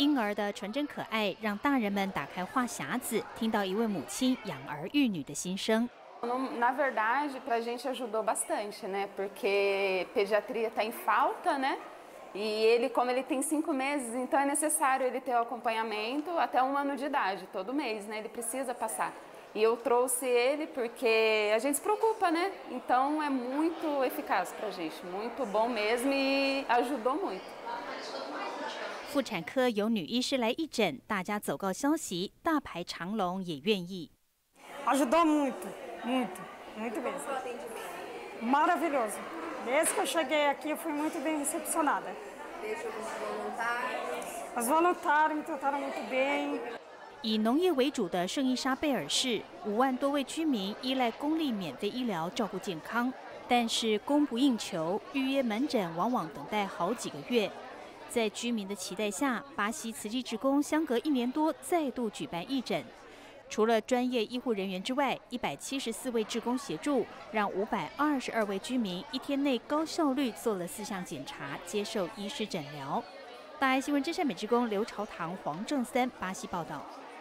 婴儿的纯真可爱，让大人们打开话匣子，听到一位母亲养儿育女的心声。 Na verdade, para a gente ajudou bastante, né? Porque pediatria está em falta, né? E ele, como ele tem 5 meses, então é necessário ele ter o acompanhamento até 1 ano de idade, todo mês, né? Ele precisa passar. E eu trouxe ele porque a gente se preocupa, né? Então é muito eficaz para a gente, muito bom mesmo e ajudou muito. 妇产科有女医师来义诊，大家走告消息，大排长龙也愿意。 Ajudou muito, muito, muito mesmo. Maravilhoso. Desde que eu cheguei aqui, eu fui muito bem recepcionada. Os voluntários me trataram muito bem. 以农业为主的圣伊莎贝尔市，5万多位居民依赖公立免费医疗照顾健康，但是供不应求，预约门诊往往等待好几个月。在居民的期待下，巴西慈济志工相隔1年多再度举办义诊。除了专业医护人员之外，174位志工协助，让522位居民1天内高效率做了4项检查，接受医师诊疗。大爱新闻真善美志工刘朝堂、黄正三，巴西报道。